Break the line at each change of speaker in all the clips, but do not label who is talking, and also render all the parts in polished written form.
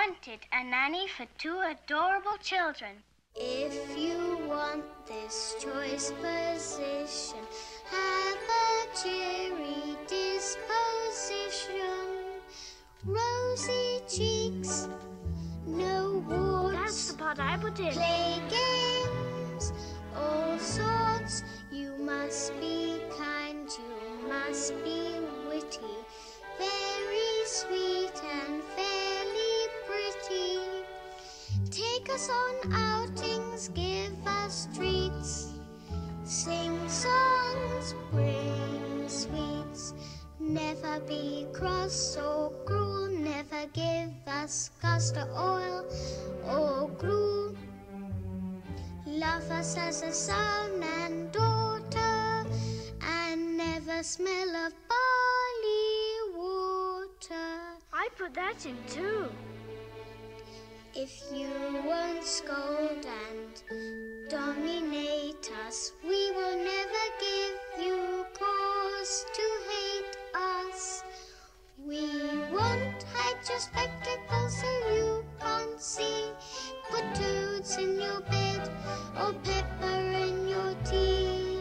wanted a nanny for 2 adorable children.
If you want this choice position, have a cheery disposition, rosy cheeks, no warts.
That's the part I put in.
Play games, all sorts. You must be kind, you must be witty, very sweet and fairly pretty. Take us on outings, give us treats, sing songs, bring sweets. Never be cross or cruel, never give us castor oil or gruel. Love us as a son and daughter, and never smell of barley water.
I put that in too.
If you won't scold and dominate us, we will never give you cause to hate us. We won't hide your spectacles so you can't see, put toads in your bed or pepper in your tea.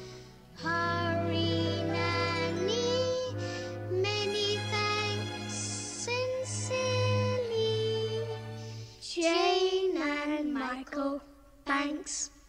Hurry, Nanny, many thanks sincerely. Jane and Michael, thanks.